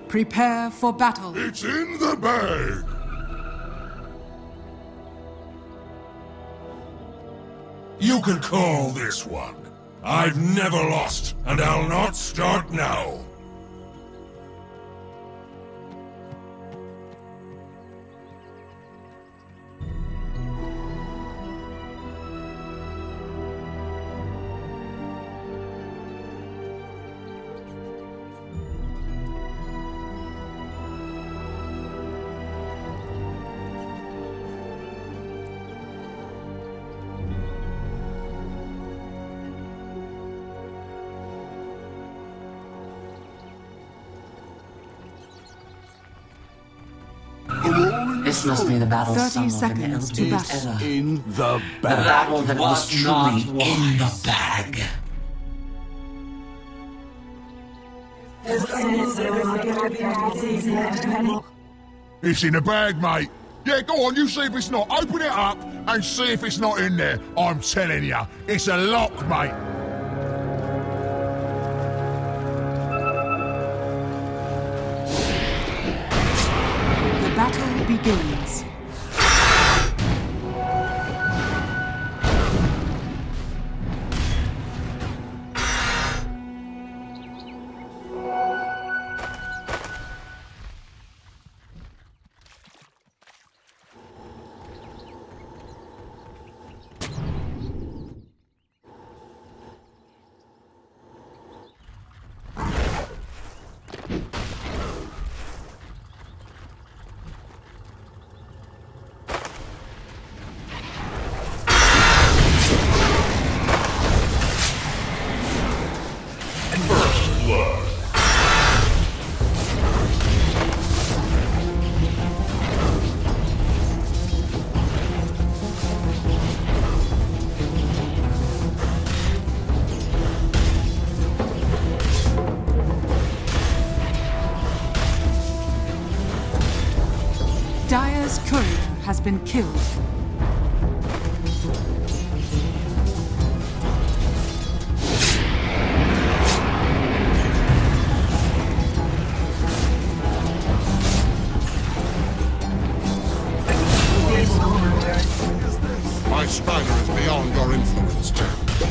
Prepare for battle. It's in the bag! You can call this one. I've never lost, and I'll not start now. This must be the battle 30 sung of an seconds to eldest battle. era. In the The battle that was truly in the bag. It's in the bag, mate. Yeah, go on, you see if it's not. Open it up and see if it's not in there. I'm telling you, it's a lock, mate. The battle begins. Dire's courier has been killed. My spider is beyond your influence, Jack.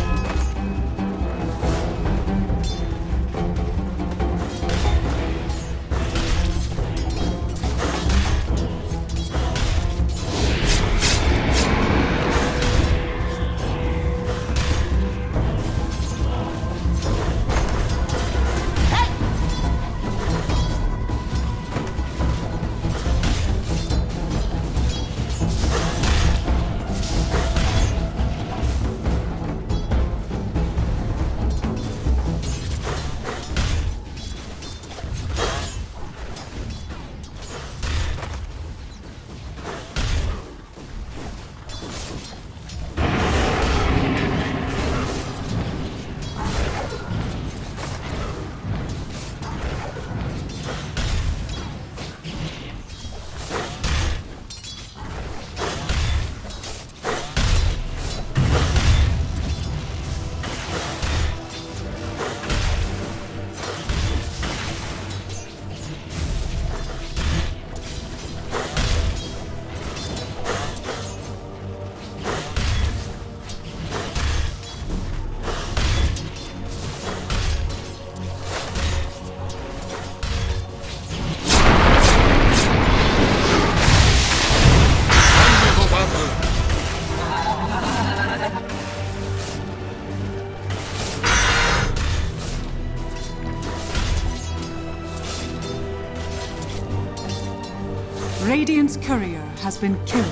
Radiant's courier has been killed.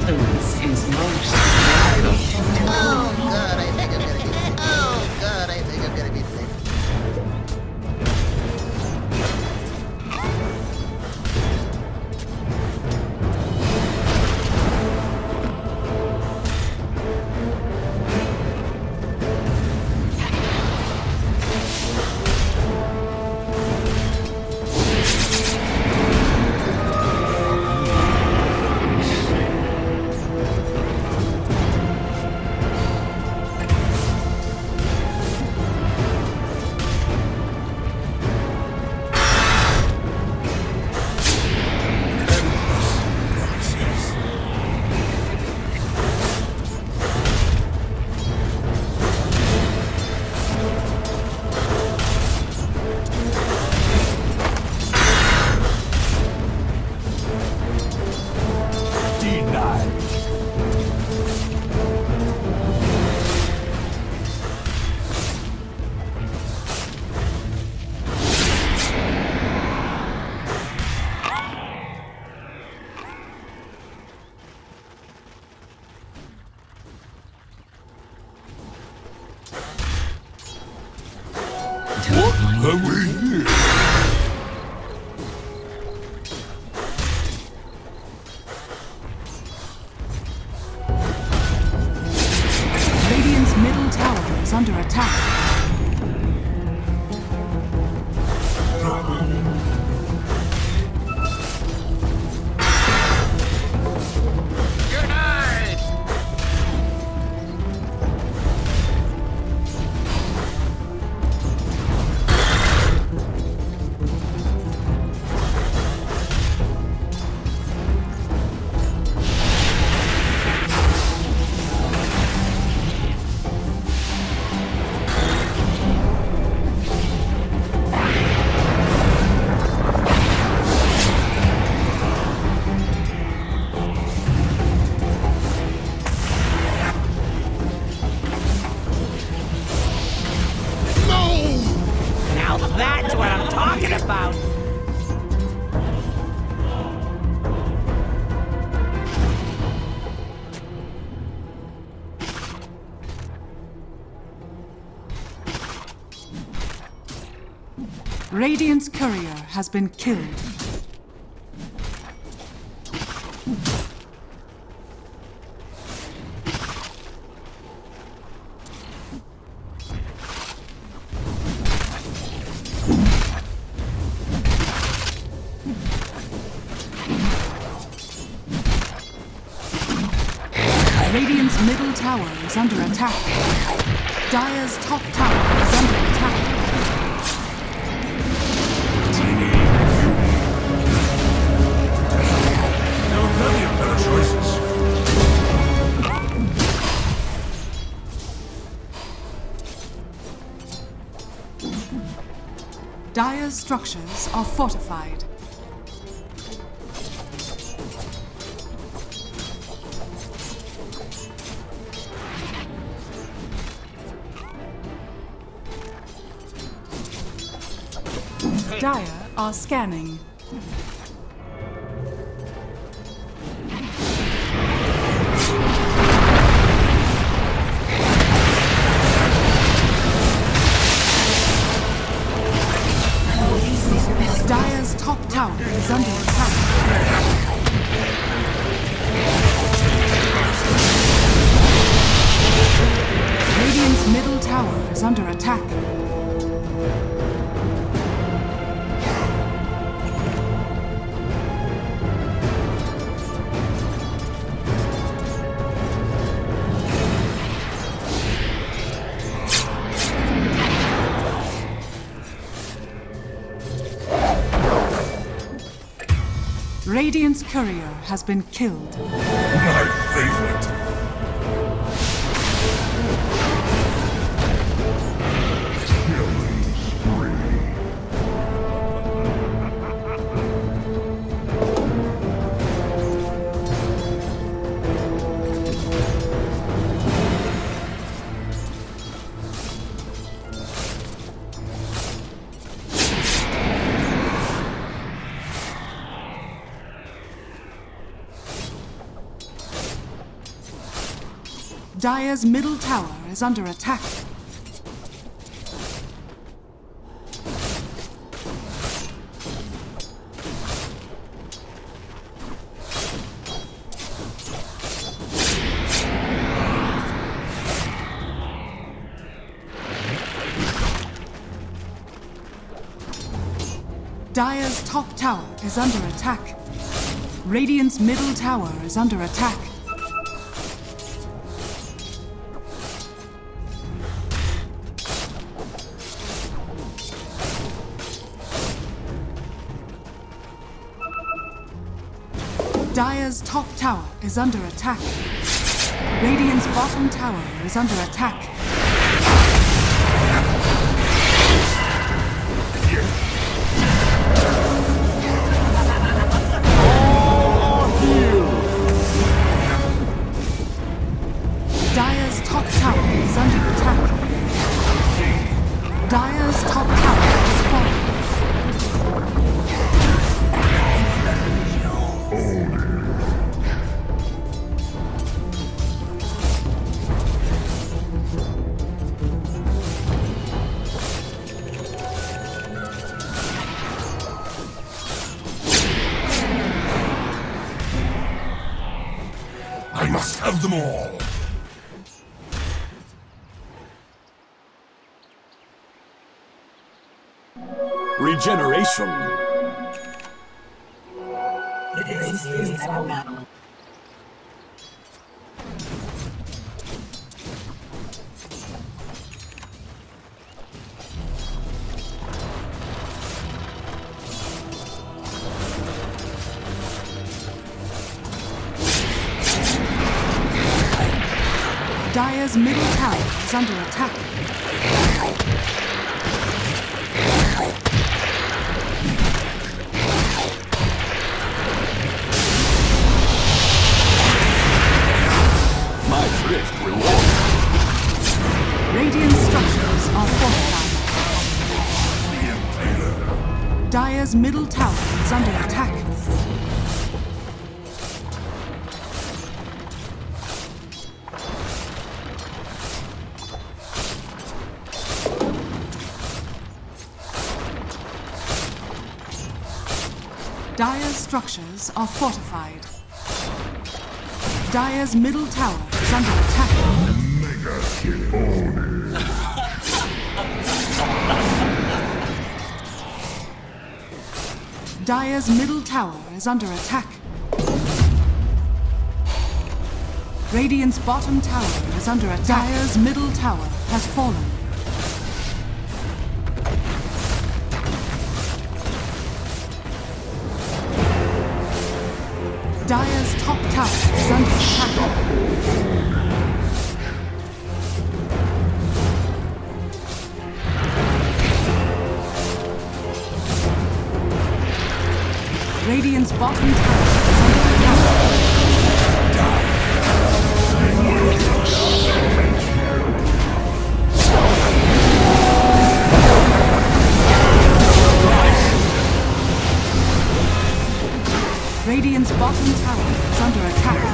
influence is most valuable. Oh god, I think I'm gonna be sick. Oh god, I think I'm gonna be sick. Are we here? Radiant's middle tower is under attack. That's what I'm talking about! Radiant's courier has been killed. Radiant's middle tower is under attack. Dire's top tower is under attack. There are plenty of better choices. Dire's structures are fortified. Dire are scanning. Dire's top tower is under attack. Radiant's middle tower is under attack. Radiant's courier has been killed. My favorite. Killing spree. Dire's middle tower is under attack. Dire's top tower is under attack. Radiant's middle tower is under attack. Dire's top tower is under attack. Radiant's bottom tower is under attack. Dire's top tower is under attack. Dire's top tower is falling. I must have them all. Regeneration. Dire's middle tower is under attack. My thrift reward. Radiant structures are fortified. Dire's middle tower is under attack. Dire's structures are fortified. Dire's middle tower is under attack. Mega kill. Dire's middle tower is under attack. Radiant's bottom tower is under attack. Dire's middle tower has fallen. Dire's top tower is under attack. Radiant's bottom tower is under attack. Radiant's bottom tower is under attack.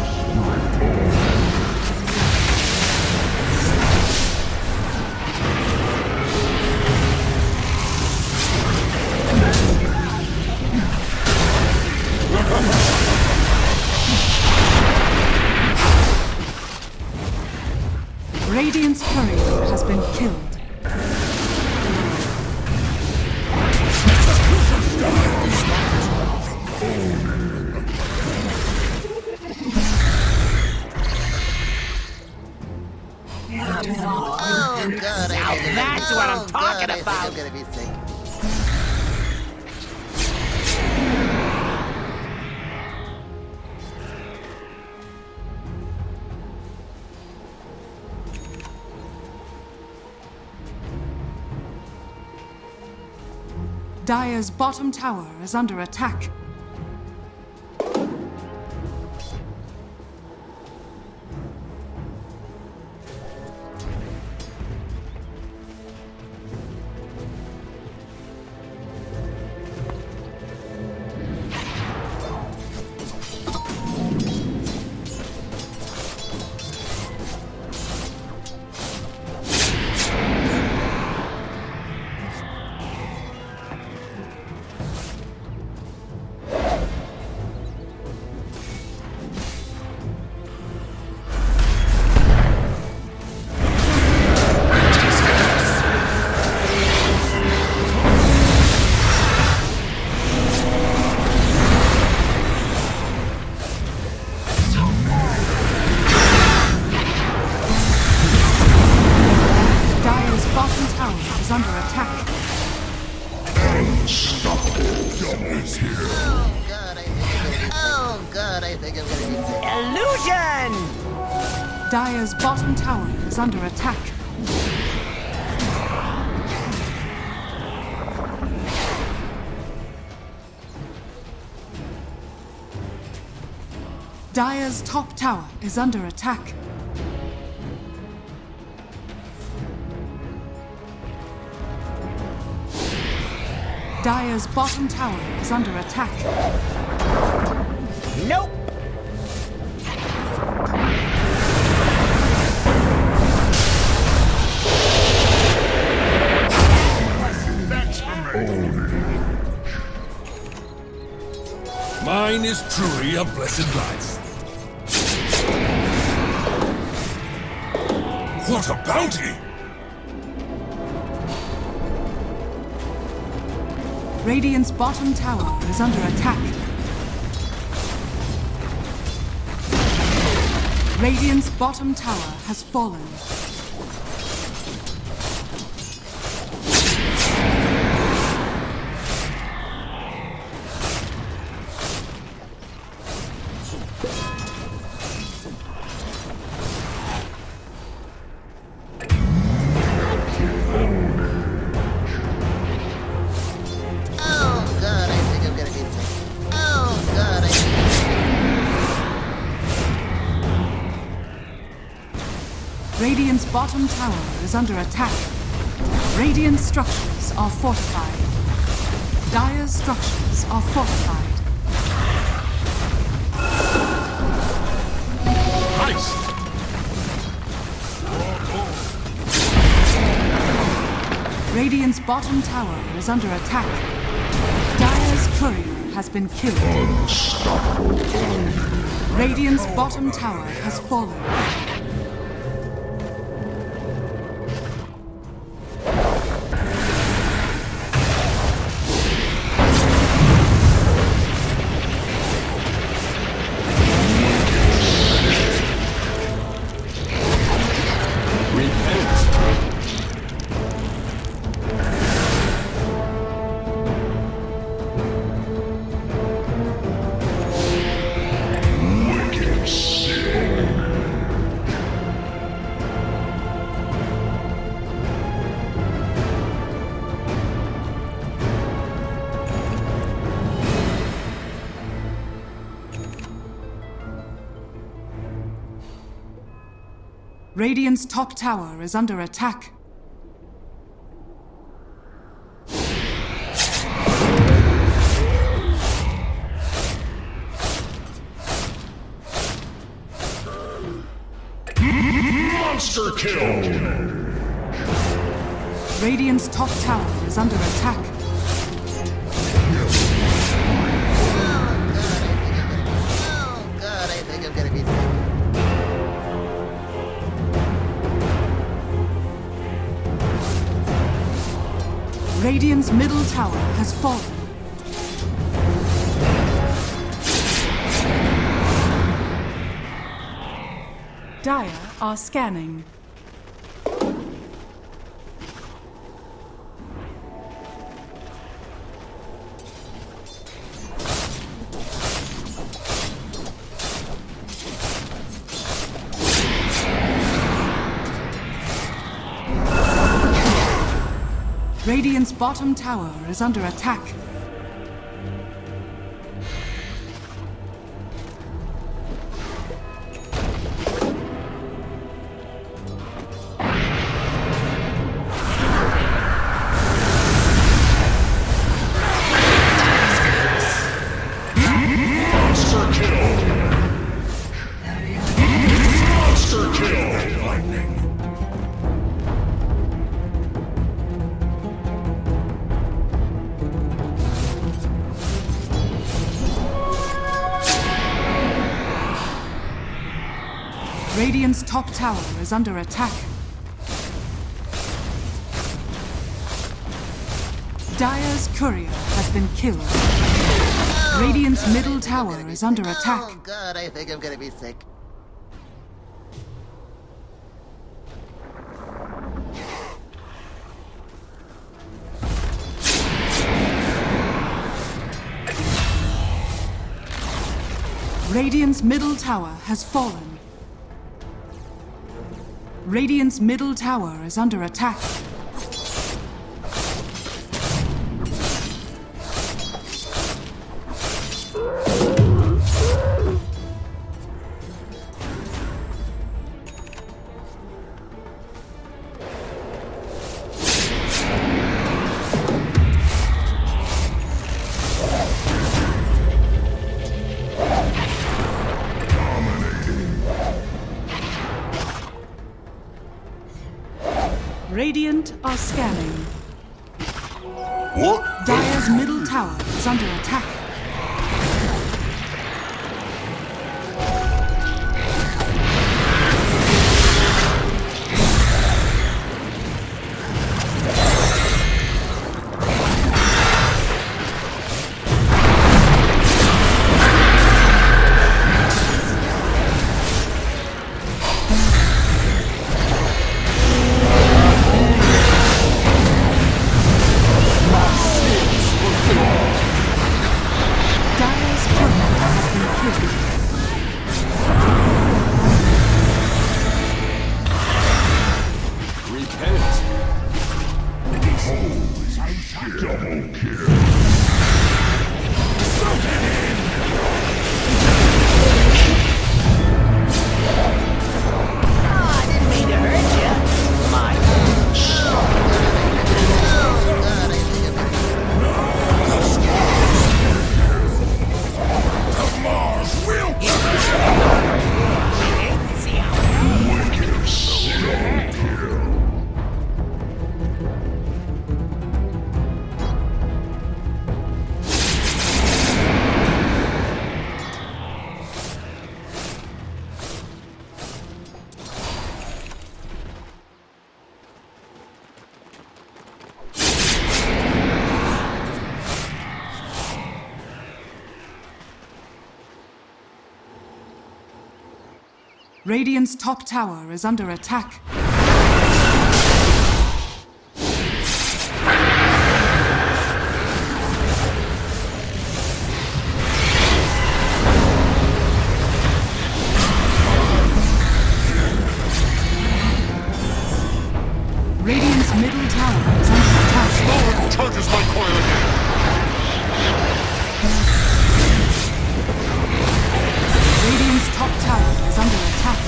Radiant's courier has been killed. Oh, God, Now that's what I'm talking I think about. I'm gonna be sick. Dire's bottom tower is under attack. God, I think I'm gonna be sick. Illusion! Dire's bottom tower is under attack. Dire's top tower is under attack. Dire's bottom tower is under attack. Nope! That's for me. Mine is truly a blessed life. What a bounty! Radiant's bottom tower is under attack. Radiant's bottom tower has fallen. Oh God, I think I'm gonna be sick. Oh God, I think Radiant's bottom tower is under attack. Radiant structures are fortified. Dire's structures are fortified. Haste! Radiant's bottom tower is under attack. Dire's courier has been killed. Radiant's bottom tower has fallen. Radiant's top tower is under attack. Monster kill! Radiant's top tower is under attack. Oh God, I think I'm gonna be sick. Radiant's middle tower has fallen. Dire are scanning. Radiant's bottom tower is under attack. Monster kill! Monster kill! Lightning! Radiant's top tower is under attack. Dire's courier has been killed. Radiant's middle tower is under attack. Oh God, I think I'm gonna be sick. Radiant's middle tower has fallen. Radiant's middle tower is under attack. Radiant are scanning. What? Dire's middle tower is under attack. Radiant's top tower is under attack. Radiant's middle tower is under attack. Charges my coil again. Radiant's top tower is under attack.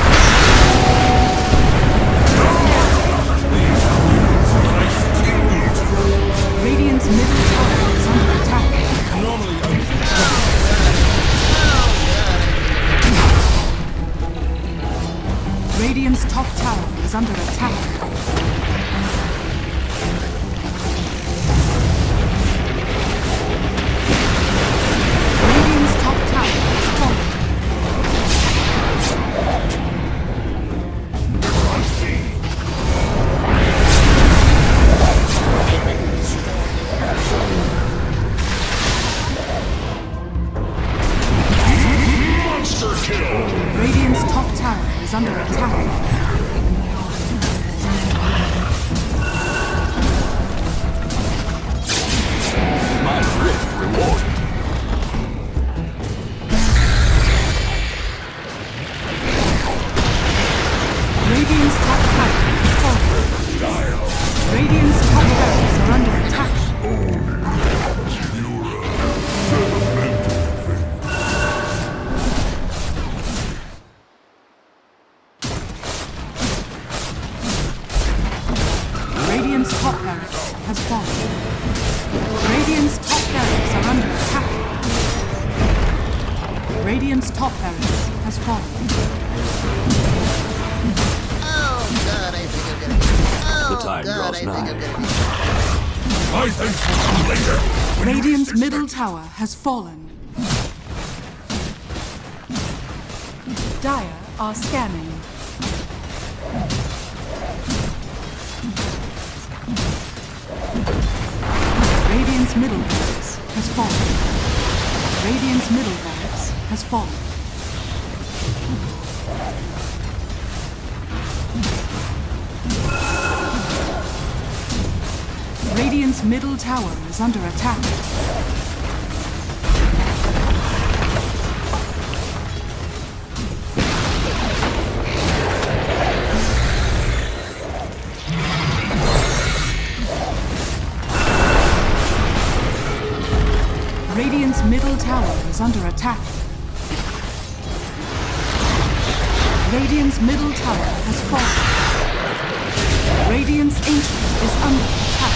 Radiant's middle tower is under attack. Radiant's top tower is under attack. Radiant's top tower is falling. Monster kill! Radiant's top tower is under attack. My rift rewarded. Radiant's top tower is falling. Radiant's top towers are under attack. Radiant's top barracks has fallen. Radiant's top barracks are under attack. Radiant's top barracks has fallen. Oh god, I think I'm gonna get. The time God, draws I think I'm nigh. gonna get. My thanks will come later. When you Radiant's least middle expect tower has fallen. Dire are scanning. Radiant's middle barracks has fallen. Radiant's middle barracks has fallen. Radiant's middle tower is under attack. Radiant's middle tower is under attack. Radiant's middle tower has fallen. Radiant's ancient is under attack.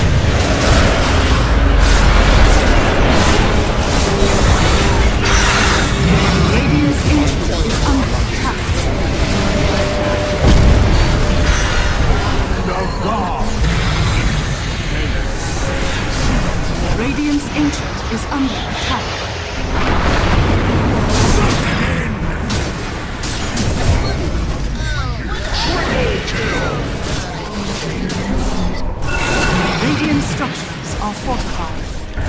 Radiant's ancient is under attack. Radiant's ancient is under attack. Radiant structures are fortified.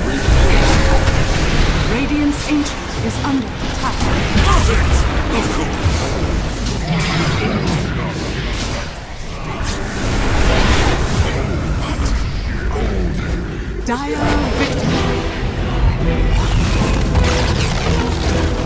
Radiant's ancient is under attack. Perfect! Of course. Dire victory.